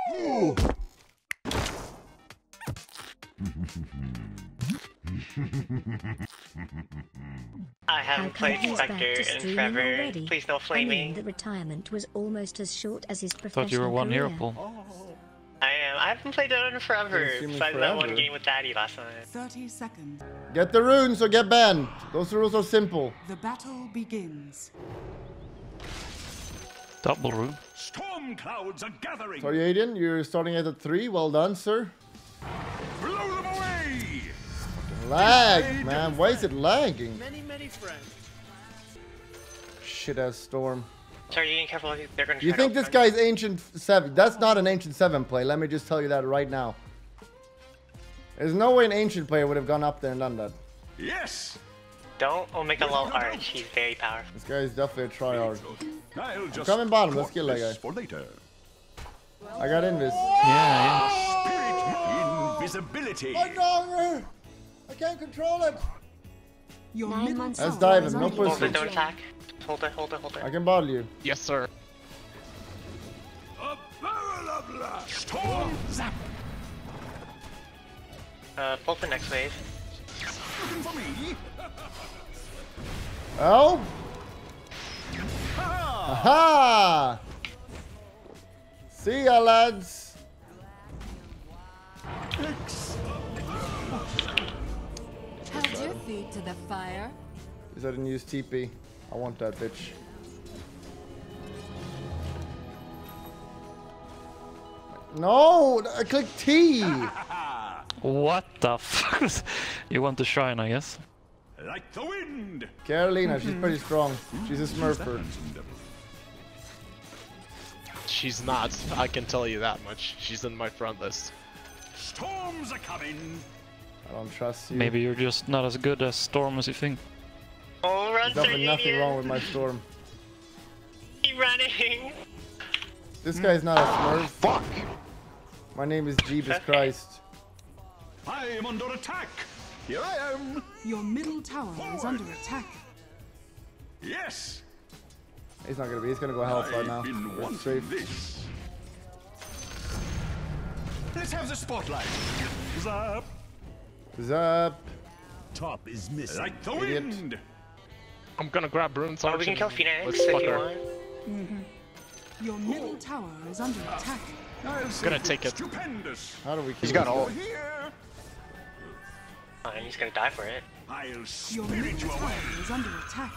I haven't played Spectre in forever. Please no flaming. I mean, the retirement was almost as short as his professional Thought you were one career. hero, Paul. I am. I haven't played it in forever. Besides that one game with Daddy last time. 30 seconds. Get the runes or get banned. Those rules are simple. The battle begins. Double rune. Storm clouds are gathering. Sorry, Aiden, you're starting at a 3. Well done, sir. Blow them away. Lag, man. Why is it lagging? Many friends. Shit ass storm. Sorry, you ain't careful. They're gonna. You think this guy's Ancient 7? That's not an Ancient 7 play. Let me just tell you that right now. There's no way an Ancient player would have gone up there and done that. Yes. Don't Omega Low Arch. He's very powerful. This guy is definitely a tryhard. I'll just Coming bottom. Let's kill that guy. for later. I got invis. Yeah. Spirit invisibility. My dogger! I can't control it. Your 9 middle months Let's tower dive is him. No under Hold pussy. it, don't attack. Hold it. I can bottle you. Yes, sir. A barrel of blast. Storm zap. Pull for next wave. Looking for me. Oh? Aha! See ya, lads. Held your feet to the fire. Is that a use TP? I want that bitch. No! I clicked T! What the fuck? You want to shine, I guess. Like the wind. Carolina, she's pretty strong. She's a smurfer. She's not. I can tell you that much. She's in my front list. Storms are coming. I don't trust you. Maybe you're just not as good as Storm as you think. Oh, run, There's sir, nothing wrong with my storm. Keep running. This guy's not a smurf. Fuck! My name is Jeebus Christ. I am under attack. Here I am. Your middle tower is under attack. Yes. He's not gonna be. He's gonna go health right now. I've been We're wanting safe. this. Let's have the spotlight. Zap. Zap. Top is missing. Like the Idiot. wind. I'm gonna grab Rune's Oh, Arch we can and kill Phoenix let's if fuck you her. want. Your middle tower is under attack. Gonna take it. Stupendous. How do we kill He's got this all. guy? Here. I'm just gonna die for it. I'll Your spirit middle you tower away. is under attack.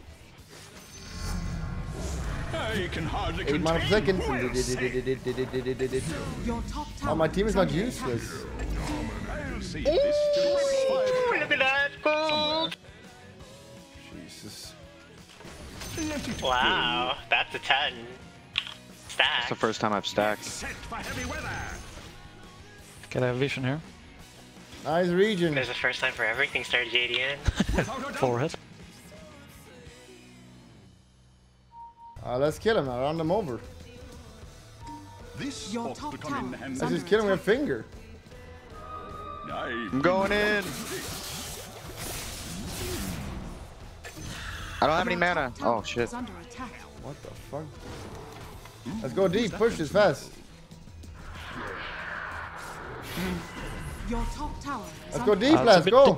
I can hardly 8 mana per second. We'll see. Your top tower. Oh, my team is not under useless. I'll see this to Ooh, look at that gold. Jesus. Let it Wow, that's a 10. Stack. It's the first time I've stacked. set for heavy weather. Can I have vision here? Nice region. There's a first time for everything, started JDN. Without a doubt. Forehead. Let's kill him. I'll run them over. This Your ought top to come in tower handy. is Let's under just kill him with a finger. I'm going in. I don't have any Your mana. top tower Oh shit. is under attack. What the fuck? Let's go deep. Push this fast. Your top tower is Let's go under deep, That's a lads. bit Go.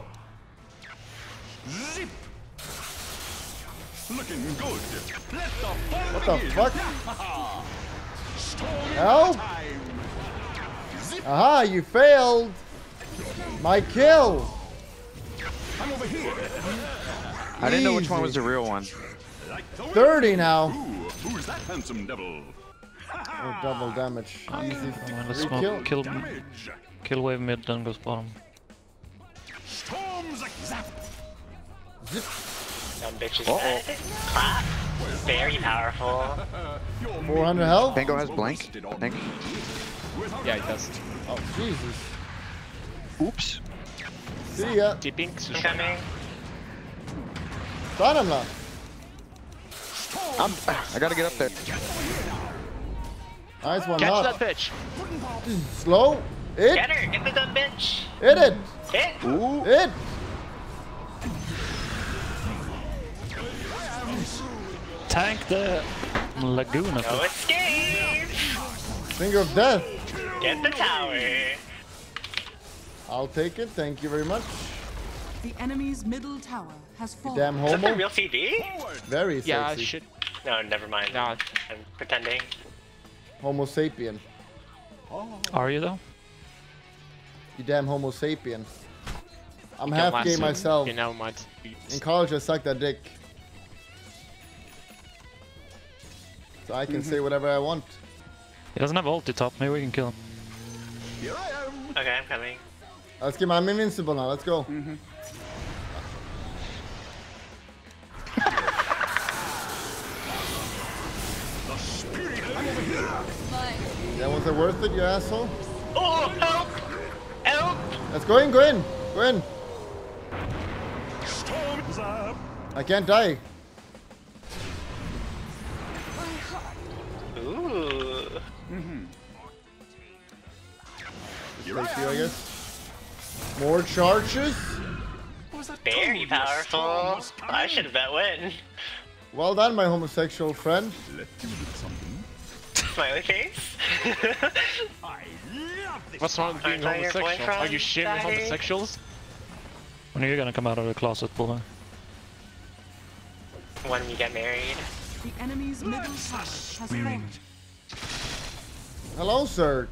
Zip. Looking good. Let the fun What the begin. fuck? Storm Help. time. Zip. Aha, you failed. My kill. I'm over here. I didn't know which one Easy. was the real one. Like the wind. 30 now. Ooh, who's that handsome devil? Oh, double damage. Easy. Well, let's Free smoke. Damage. Kill wave mid, then goes bottom. Storms like zap. Dumb bitches. Clap. Very powerful. 400 health. Tango has blank, I think. Yeah, he does. Oh, Jesus. Oops. See ya. Tipping. I'm coming. Stun him now. I gotta get up there. Nice one. Catch Not. that bitch. Slow. It. Get her. Get the dumb bitch. Hit it. Hit. Ooh. Hit. Tank the Laguna. No escape. Finger of death. Get the tower. I'll take it. Thank you very much. The enemy's middle tower has You fallen. damn Is that the homo. real CD? Very Yeah, sexy. shit. No, never mind. No. I'm pretending. Homo sapien. Are you though? You damn homo sapien. I'm You half can gay last myself. You know, my In college, I sucked that dick. So I can say whatever I want. He doesn't have ulti top. Maybe we can kill him. Here I am. Okay, I'm coming. Let's get I'm invincible now. Let's go. The spirit over here. Yeah, was it worth it, you asshole? Oh, help! Help! Let's go in, go in, go in. Storm is up. I can't die. Ooh. Here I Thank you, I am. guess. More charges. Very powerful. I should have bet win. Well done, my homosexual friend. Let's do something. Smiley face. I love this. What's wrong with being Aren't I your homosexual? Are you boyfriend, shaming Daddy? homosexuals? When are you gonna come out of the closet, Bulldog? When we get married. The enemy's middle tower has fallen. Hello, sir.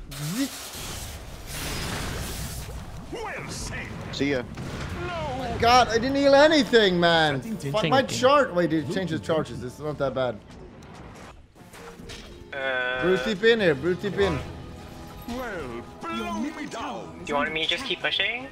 Well said. See ya. God, I didn't heal anything, man. Fuck my Thinking. chart. Wait, did it change his charges? It's not that bad. Brute deep in here. Brute deep in. Well, blow me down. Do you want me to just keep pushing?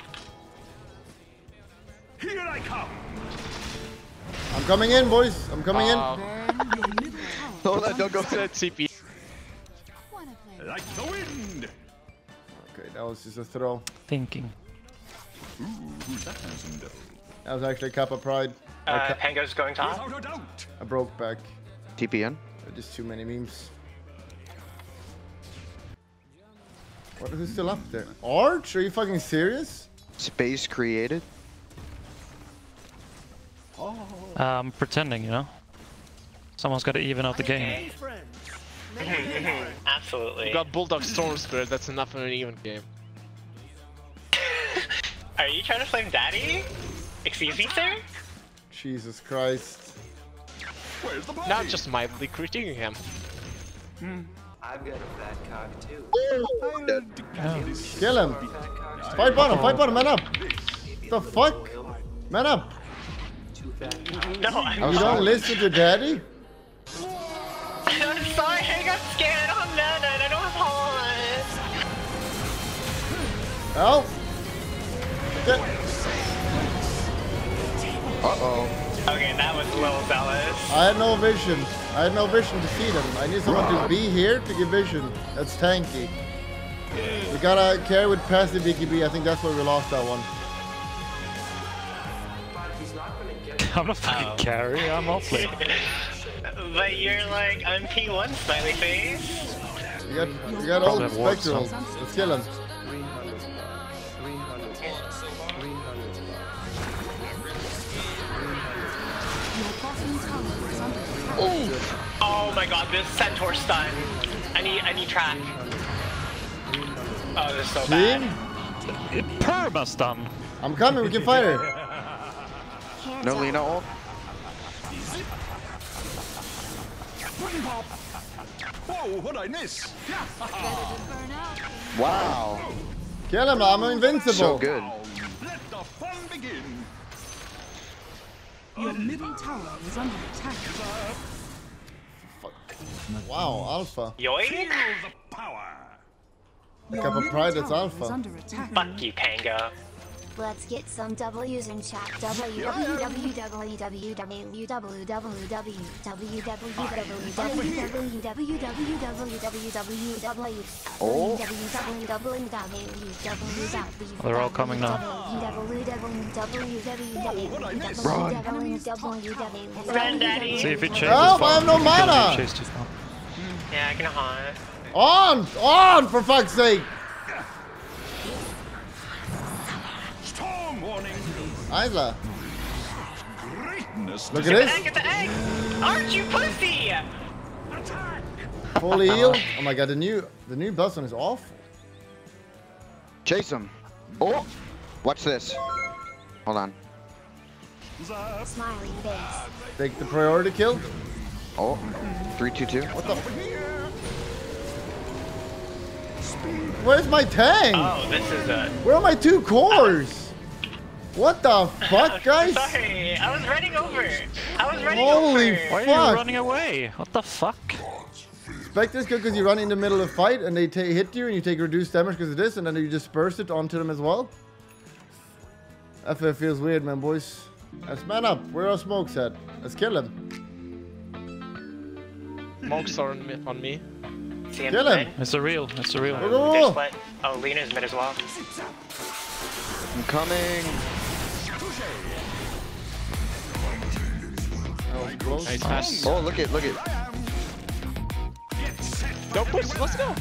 Here I come. I'm coming in, boys. I'm coming in. Your middle tower Don't go. Said CP. Like the wind. Okay, that was just a throw. Thinking. Ooh, who's that handsome devil? That was actually a cup of pride. Pango's going top. Without a doubt. I broke back. TPN. Just too many memes. What is still up there? Arch? Are you fucking serious? Space created. I'm pretending, you know. Someone's got to even out the game. Absolutely. You got Bulldog Storm Spirit, that's enough of an even game. Are you trying to flame daddy? Excuse me, sir? Jesus Christ. Where's the body? Not just mildly critiquing him. I've got a fat cock too. Kill him. Fight bottom, man up. The fuck? Man up. No, I'm You don't listen to daddy? I'm sorry, I got scared. I don't have none. I don't have horns. Help. Uh-oh. Okay, that was a little zealous. I had no vision. I had no vision to see them. I need someone to be here to give vision. That's tanky. We gotta carry with passive BKB. I think that's where we lost that one. I'm not fucking carry. I'm offlane. But you're like, I'm P1 smiley face. We got old Probably have wards, spectrals. Let's kill him. Your bottom tower is under attack. Oh my god, this centaur stun. I need track. Oh, this is so bad. See? Perma stun. I'm coming. We can fight her. No Lena ult. Whoa, what'd I miss? Wow. Kill him. I'm invincible. So good. Let the fun begin. Your middle tower is under attack. Wow, alpha. Yoink? Feel the power. Your Cup of middle pride, that's tower alpha. is under attack. Fuck you, Pango. Let's get some W's in chat. They're all coming now. Run, daddy. See if it chases Help, far. I have no Kill if it mana. chases too far. Yeah, I can haunt. On, for fuck's sake. Storm warning. Isla. Greatness. Look Get at the this. egg, get the egg! Aren't you pussy? Attack. Fully heal. Oh my god, the new bus one is awful. Chase him. Oh! Watch this. Hold on. Smiling face. Take the priority kill. Oh. 3, 2, 2. What the? Where's my tank? Oh, this is a... Where are my 2 cores? What the fuck, guys? Sorry, I was running over. Holy over. Why fuck. are you running away? What the fuck? Spectre's good because you run in the middle of fight and they hit you and you take reduced damage because of this and then you disperse it onto them as well. That feels weird, man, boys. Let's man up. Where are smokes at? Let's kill him. Smokes are on me. Kill him. It's a real. It's a real. Go. Oh, Lena's mid as well. I'm coming. Nice pass. Oh, look it, look it. Go push, let's go.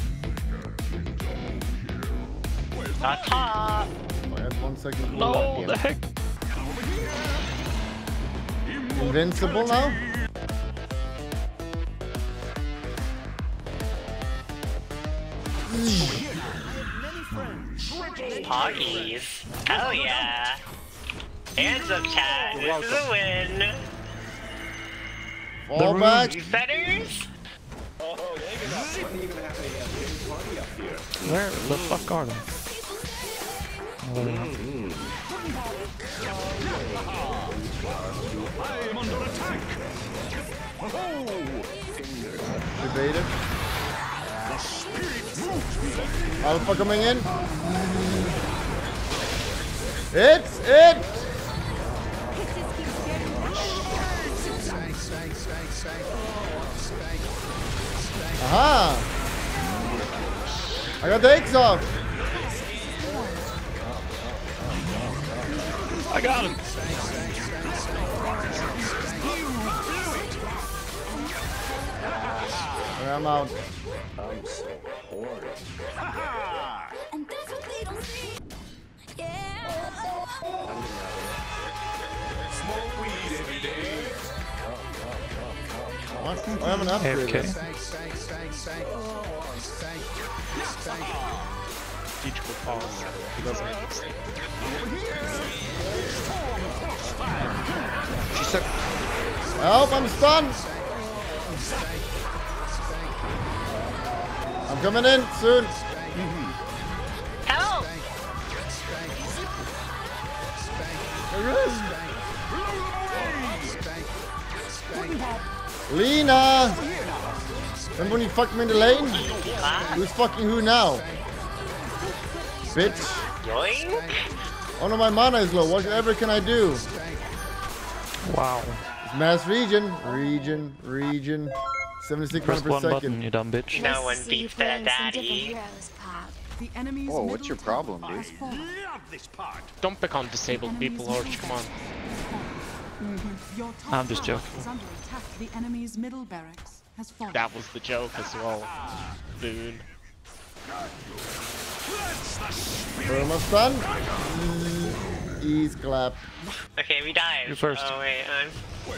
Top. I had 1 second. No, the heck. Invincible now? Poggies. Hell yeah. Hands up, chat. This is a win. Fall back. You fetters? Where the fuck are they? I am under attack. Debated. Alpha coming in. It's it. Aha! I got the X off. I got him. I'm out. I'm so horny. And that's what they don't see. Yeah. Smoke weed every day. What? I have an upgrade. AFK. Teach will pause. He doesn't have to say. She said, Help, I'm stunned. I'm coming in soon. Help! Lena! Remember when you fucked me in the lane? Who's fucking who now? Bitch. Yoink! Oh no, my mana is low. Whatever can I do? Wow. Mass region. 76 Press per one second. button, you dumb bitch. No one beats that daddy. Heroes, Pop. The enemy's whoa, what's middle your problem, tower dude? has fallen. Love this part. Don't pick on disabled people, Arch, come on. Your top I'm just tower joking. is under attack. The enemy's middle barracks has fallen. That was the joke as well. Boon. Burma stun. Ease clap. Okay, we died. You first. Oh wait, I'm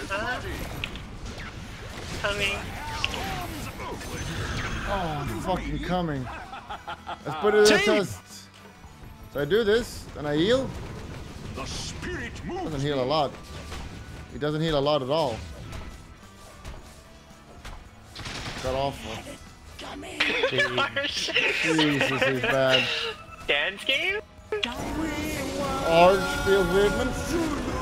coming. Oh, I'm fucking coming. Let's put it to the test. So I do this, and I heal. The spirit moves. Doesn't heal a lot. He doesn't heal a lot at all. Got awful. Jesus, he's bad. Dance game? Arch feels weird, man.